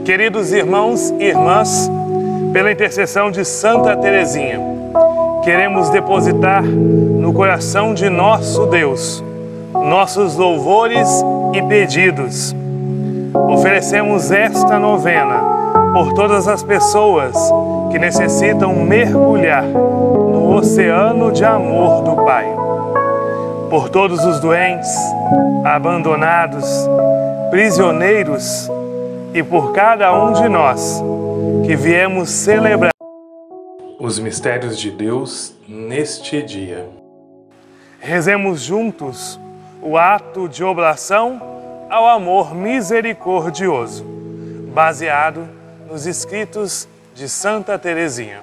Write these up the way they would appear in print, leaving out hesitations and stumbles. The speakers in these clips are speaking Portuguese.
Queridos irmãos e irmãs, pela intercessão de Santa Teresinha, queremos depositar no coração de nosso Deus nossos louvores e pedidos. Oferecemos esta novena por todas as pessoas que necessitam mergulhar no oceano de amor do Pai. Por todos os doentes, abandonados, prisioneiros e por cada um de nós que viemos celebrar os mistérios de Deus neste dia. Rezemos juntos o ato de oblação ao amor misericordioso, baseado nos escritos de Santa Teresinha.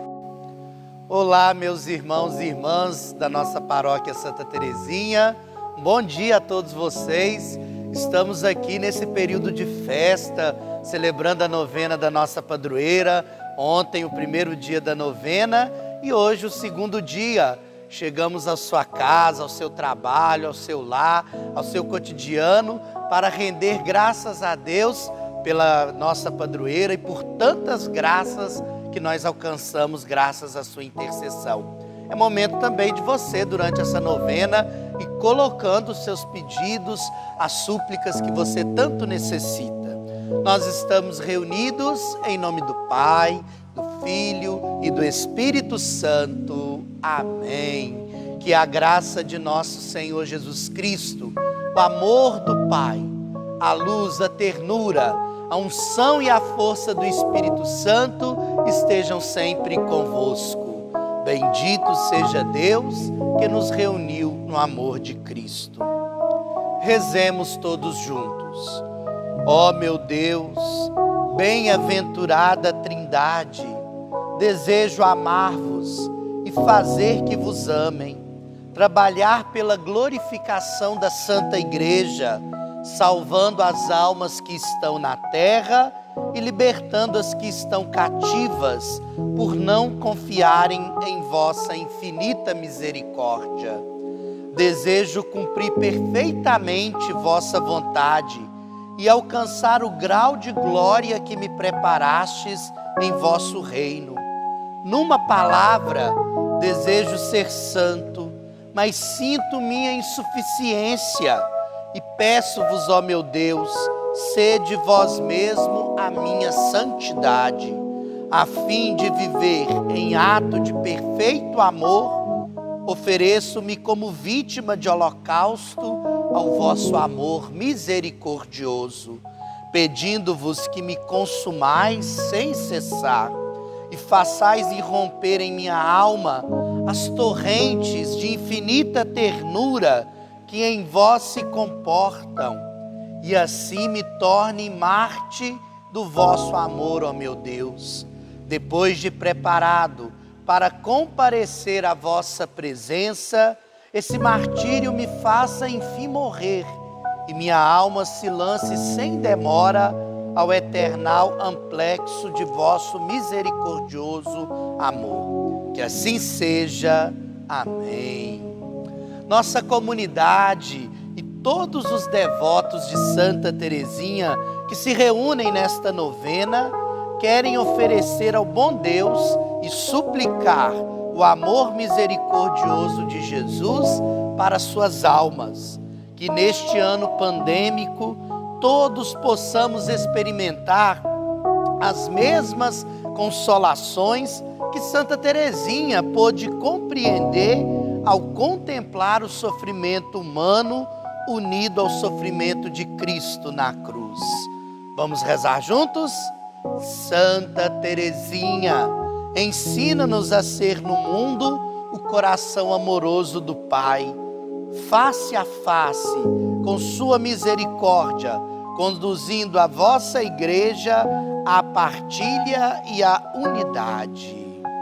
Olá, meus irmãos e irmãs da nossa paróquia Santa Teresinha. Bom dia a todos vocês. Estamos aqui nesse período de festa, celebrando a novena da nossa padroeira. Ontem o primeiro dia da novena e hoje o segundo dia. Chegamos à sua casa, ao seu trabalho, ao seu lar, ao seu cotidiano, para render graças a Deus pela nossa padroeira e por tantas graças que nós alcançamos graças à sua intercessão. É momento também de você, durante essa novena, ir colocando os seus pedidos, as súplicas que você tanto necessita. Nós estamos reunidos em nome do Pai, do Filho e do Espírito Santo. Amém. Que a graça de nosso Senhor Jesus Cristo, o amor do Pai, a luz, a ternura, a unção e a força do Espírito Santo estejam sempre convosco. Bendito seja Deus que nos reuniu no amor de Cristo. Rezemos todos juntos. Ó meu Deus, bem-aventurada Trindade, desejo amar-vos e fazer que vos amem, trabalhar pela glorificação da Santa Igreja, salvando as almas que estão na terra e libertando as que estão cativas, por não confiarem em vossa infinita misericórdia. Desejo cumprir perfeitamente vossa vontade e alcançar o grau de glória que me preparastes em vosso reino. Numa palavra, desejo ser santo, mas sinto minha insuficiência e peço-vos, ó meu Deus, sede vós mesmo a minha santidade, a fim de viver em ato de perfeito amor. Ofereço-me como vítima de holocausto ao vosso amor misericordioso, pedindo-vos que me consumais sem cessar e façais irromper em minha alma as torrentes de infinita ternura que em vós se comportam, e assim me torne Marte do vosso amor, ó meu Deus. Depois de preparado para comparecer à vossa presença, esse martírio me faça enfim morrer, e minha alma se lance sem demora ao eternal amplexo de vosso misericordioso amor. Que assim seja. Amém. Nossa comunidade e todos os devotos de Santa Teresinha que se reúnem nesta novena querem oferecer ao bom Deus e suplicar o amor misericordioso de Jesus para suas almas. Que neste ano pandêmico todos possamos experimentar as mesmas consolações que Santa Teresinha pôde compreender ao contemplar o sofrimento humano unido ao sofrimento de Cristo na cruz. Vamos rezar juntos? Santa Teresinha, ensina-nos a ser no mundo o coração amoroso do Pai, face a face, com sua misericórdia, conduzindo a vossa Igreja à partilha e à unidade.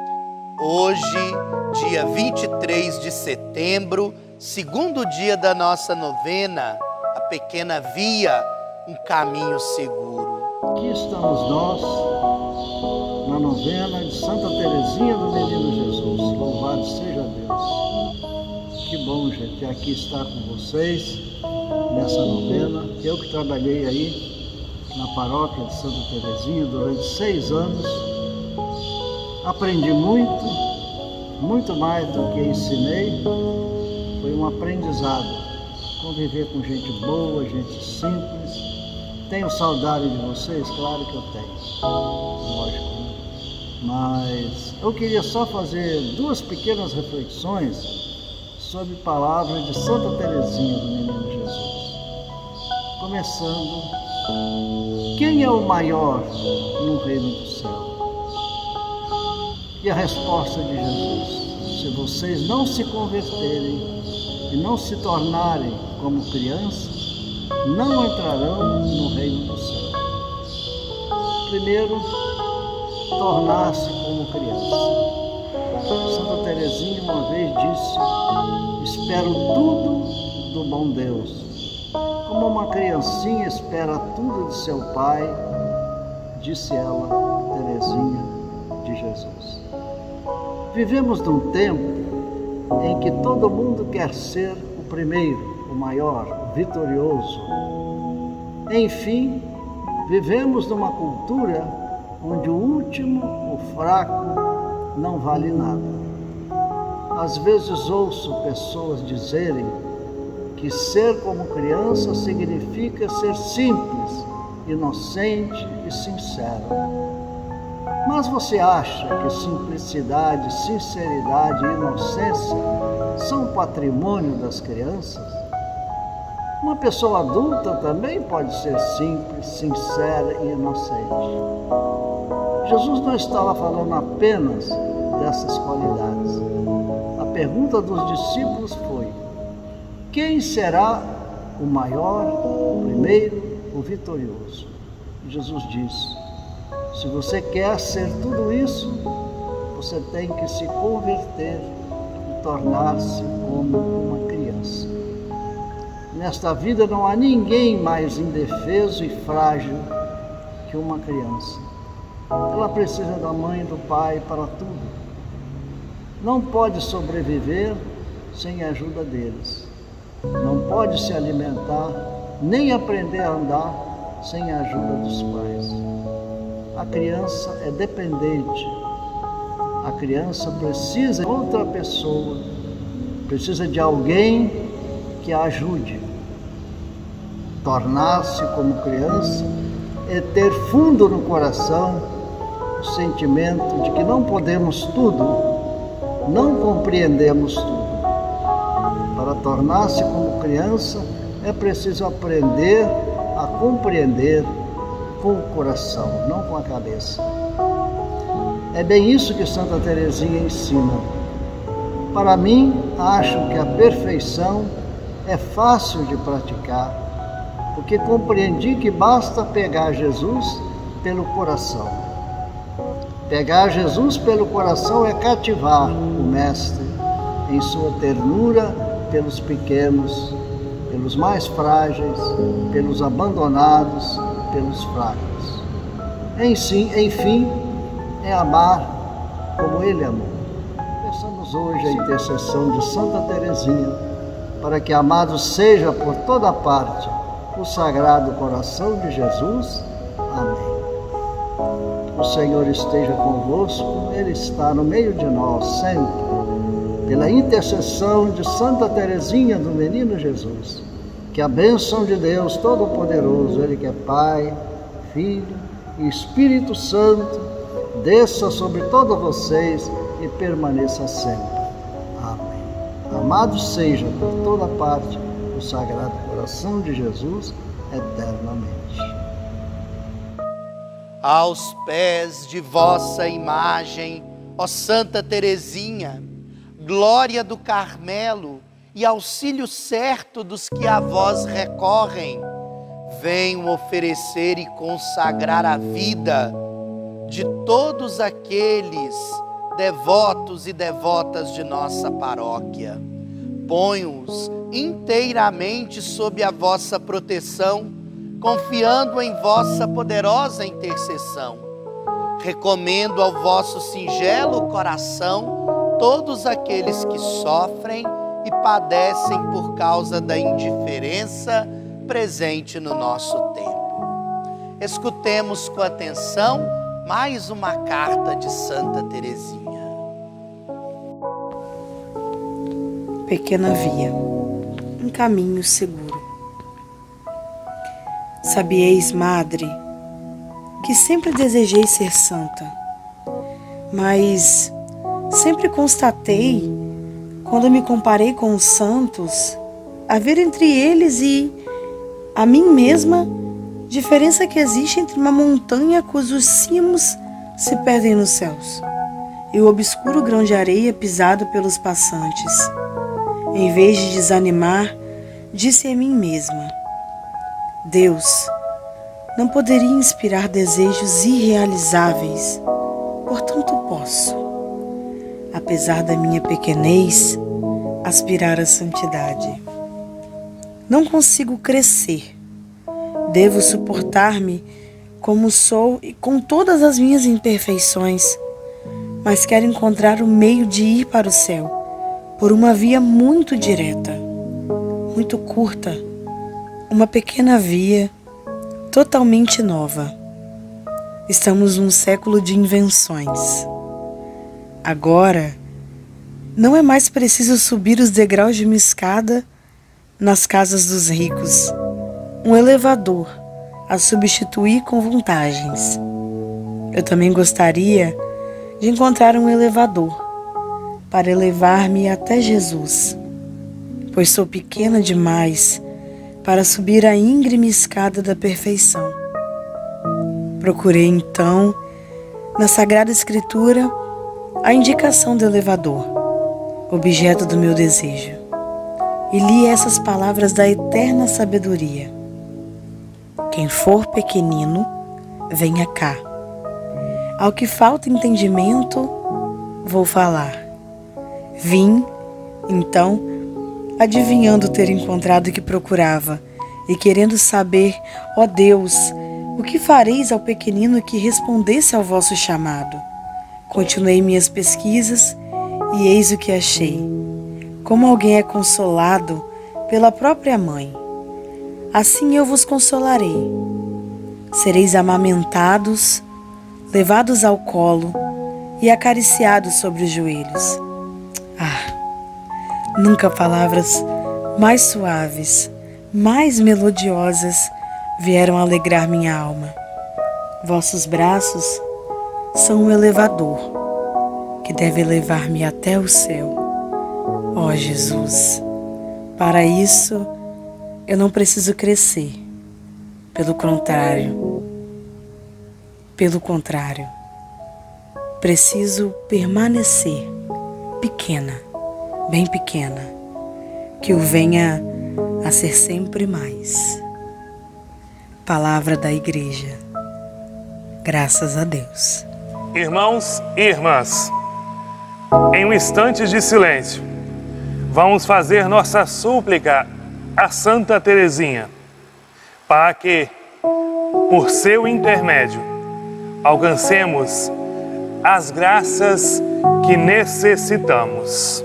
Hoje, dia 23 de setembro, segundo dia da nossa novena, a pequena via, um caminho seguro. Aqui estamos nós, na novena de Santa Teresinha do Menino Jesus. Louvado seja Deus. Que bom, gente, aqui estar com vocês nessa novena. Eu que trabalhei aí na paróquia de Santa Terezinha durante 6 anos. Aprendi muito mais do que ensinei. Foi um aprendizado. Conviver com gente boa, gente simples. Tenho saudade de vocês? Claro que eu tenho. Lógico, né? Mas eu queria só fazer 2 pequenas reflexões sobre palavras de Santa Terezinha do Menino Jesus. Começando, quem é o maior no reino do céu? E a resposta de Jesus: se vocês não se converterem e não se tornarem como crianças, não entrarão no reino do céu. Primeiro, tornar-se como criança. Santa Terezinha uma vez disse: espero tudo do bom Deus. Como uma criancinha espera tudo de seu pai, disse ela, Terezinha de Jesus. Vivemos num tempo em que todo mundo quer ser o primeiro, o maior, o vitorioso. Enfim, vivemos numa cultura onde o último, o fraco, não vale nada. Às vezes ouço pessoas dizerem que ser como criança significa ser simples, inocente e sincero. Mas você acha que simplicidade, sinceridade e inocência são patrimônio das crianças? Uma pessoa adulta também pode ser simples, sincera e inocente. Jesus não estava falando apenas dessas qualidades. A pergunta dos discípulos foi: quem será o maior, o primeiro, o vitorioso? Jesus disse: se você quer ser tudo isso, você tem que se converter e tornar-se como uma criança. Nesta vida não há ninguém mais indefeso e frágil que uma criança. Ela precisa da mãe e do pai para tudo. Não pode sobreviver sem a ajuda deles. Não pode se alimentar, nem aprender a andar sem a ajuda dos pais. A criança é dependente. A criança precisa de outra pessoa, precisa de alguém que a ajude. Tornar-se como criança é ter fundo no coração o sentimento de que não podemos tudo, não compreendemos tudo. Para tornar-se como criança é preciso aprender a compreender com o coração, não com a cabeça. É bem isso que Santa Terezinha ensina. Para mim, acho que a perfeição é fácil de praticar, porque compreendi que basta pegar Jesus pelo coração. Pegar Jesus pelo coração é cativar o Mestre em sua ternura pelos pequenos, pelos mais frágeis, pelos abandonados, pelos fracos. Enfim, é amar como Ele amou. Peçamos hoje a intercessão de Santa Terezinha para que, amado seja por toda parte o Sagrado Coração de Jesus. Amém. O Senhor esteja convosco, Ele está no meio de nós sempre. Pela intercessão de Santa Terezinha do Menino Jesus, que a bênção de Deus Todo-Poderoso, Ele que é Pai, Filho e Espírito Santo, desça sobre todos vocês e permaneça sempre. Amém. Amado seja por toda parte o Sagrado Coração de Jesus eternamente. Aos pés de vossa imagem, ó Santa Terezinha, glória do Carmelo e auxílio certo dos que a vós recorrem, venho oferecer e consagrar a vida de todos aqueles devotos e devotas de nossa paróquia. Ponho-os inteiramente sob a vossa proteção, confiando em vossa poderosa intercessão. Recomendo ao vosso singelo coração todos aqueles que sofrem e padecem por causa da indiferença presente no nosso tempo. escutemos com atenção mais uma carta de Santa Teresinha. Pequena via, um caminho seguro. Sabieis, Madre, que sempre desejei ser santa, mas sempre constatei, quando me comparei com os santos, haver entre eles e a mim mesma diferença que existe entre uma montanha cujos cimos se perdem nos céus e o obscuro grão de areia pisado pelos passantes. Em vez de desanimar, disse a mim mesma: Deus não poderia inspirar desejos irrealizáveis, portanto posso, apesar da minha pequenez, aspirar à santidade. Não consigo crescer, devo suportar-me como sou e com todas as minhas imperfeições, mas quero encontrar o meio de ir para o céu por uma via muito direta, muito curta, uma pequena via totalmente nova. Estamos num século de invenções. Agora, não é mais preciso subir os degraus de uma escada nas casas dos ricos, um elevador a substituir com vantagens. Eu também gostaria de encontrar um elevador para elevar-me até Jesus, pois sou pequena demais para subir a íngreme escada da perfeição. Procurei então, na Sagrada Escritura, a indicação do elevador, objeto do meu desejo, e li essas palavras da eterna sabedoria: quem for pequenino, venha cá. Ao que falta entendimento, vou falar. Vim, então, adivinhando ter encontrado o que procurava e querendo saber, ó Deus, o que fareis ao pequenino que respondesse ao vosso chamado. Continuei minhas pesquisas e eis o que achei. Como alguém é consolado pela própria mãe, assim eu vos consolarei. Sereis amamentados, levados ao colo e acariciados sobre os joelhos. Nunca palavras mais suaves, mais melodiosas vieram alegrar minha alma. Vossos braços são um elevador que deve levar-me até o céu. Ó Jesus, para isso eu não preciso crescer. Pelo contrário, preciso permanecer pequena, bem pequena, que o venha a ser sempre mais. Palavra da Igreja. Graças a Deus. Irmãos e irmãs, em um instante de silêncio, vamos fazer nossa súplica a Santa Teresinha, para que, por seu intermédio, alcancemos as graças que necessitamos.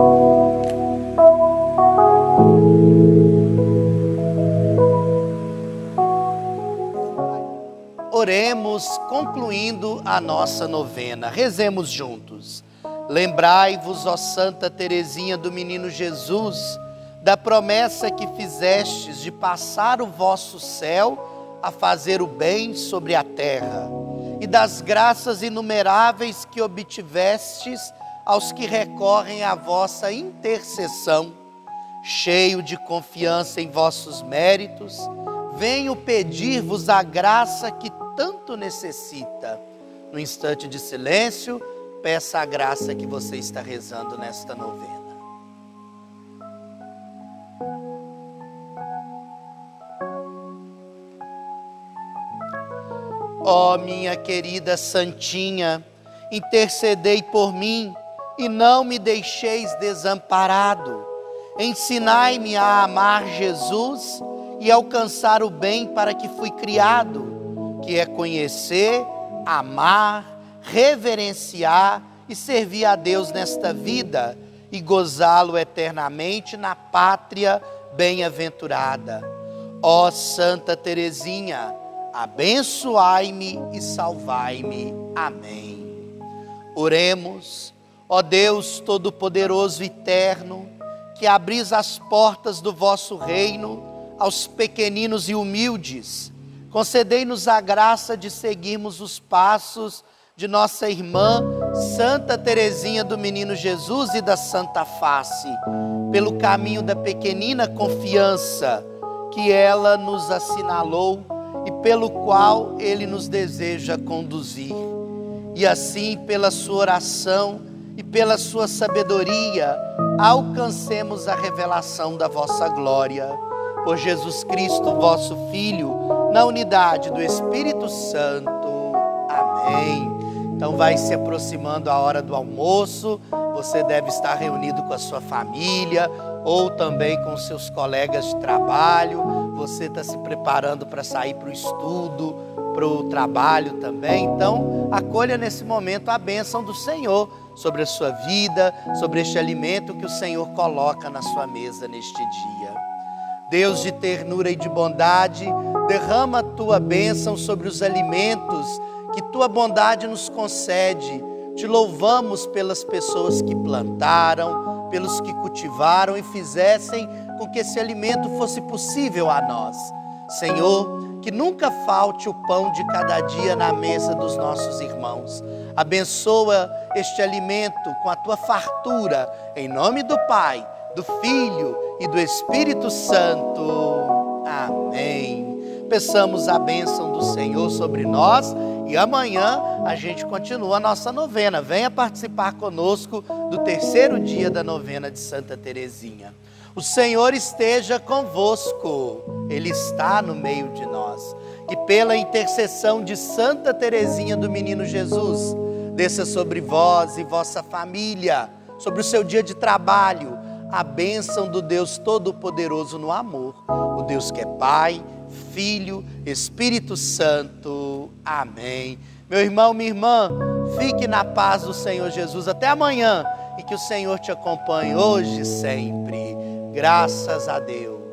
Oremos, concluindo a nossa novena. Rezemos juntos. Lembrai-vos, ó Santa Teresinha do Menino Jesus, da promessa que fizestes de passar o vosso céu a fazer o bem sobre a terra, e das graças inumeráveis que obtivestes aos que recorrem à vossa intercessão. Cheio de confiança em vossos méritos, venho pedir-vos a graça que tanto necessita. No instante de silêncio, peça a graça que você está rezando nesta novena. Ó minha querida Santinha, intercedei por mim e não me deixeis desamparado. Ensinai-me a amar Jesus e alcançar o bem para que fui criado, que é conhecer, amar, reverenciar e servir a Deus nesta vida e gozá-lo eternamente na pátria bem-aventurada. Ó Santa Teresinha, abençoai-me e salvai-me. Amém. Oremos. Ó Deus Todo-Poderoso e Eterno, que abris as portas do vosso reino aos pequeninos e humildes, concedei-nos a graça de seguirmos os passos de nossa irmã Santa Teresinha do Menino Jesus e da Santa Face, pelo caminho da pequenina confiança que ela nos assinalou e pelo qual ele nos deseja conduzir. E assim, pela sua oração e pela sua sabedoria, alcancemos a revelação da vossa glória. Por Jesus Cristo, vosso Filho, na unidade do Espírito Santo. Amém. Então vai se aproximando a hora do almoço, você deve estar reunido com a sua família ou também com seus colegas de trabalho, você está se preparando para sair para o estudo, para o trabalho também. Então acolha nesse momento a bênção do Senhor sobre a sua vida, sobre este alimento que o Senhor coloca na sua mesa neste dia. Deus de ternura e de bondade, derrama a tua bênção sobre os alimentos que tua bondade nos concede. Te louvamos pelas pessoas que plantaram, pelos que cultivaram e fizessem com que esse alimento fosse possível a nós. Senhor, que nunca falte o pão de cada dia na mesa dos nossos irmãos. Abençoa este alimento com a tua fartura, em nome do Pai, do Filho e do Espírito Santo. Amém. Peçamos a bênção do Senhor sobre nós e amanhã a gente continua a nossa novena. Venha participar conosco do terceiro dia da novena de Santa Teresinha. O Senhor esteja convosco, Ele está no meio de nós. E pela intercessão de Santa Teresinha do Menino Jesus, desça sobre vós e vossa família, sobre o seu dia de trabalho, a bênção do Deus Todo-Poderoso no amor, o Deus que é Pai, Filho, Espírito Santo. Amém. Meu irmão, minha irmã, fique na paz do Senhor Jesus. Até amanhã e que o Senhor te acompanhe hoje e sempre. Graças a Deus.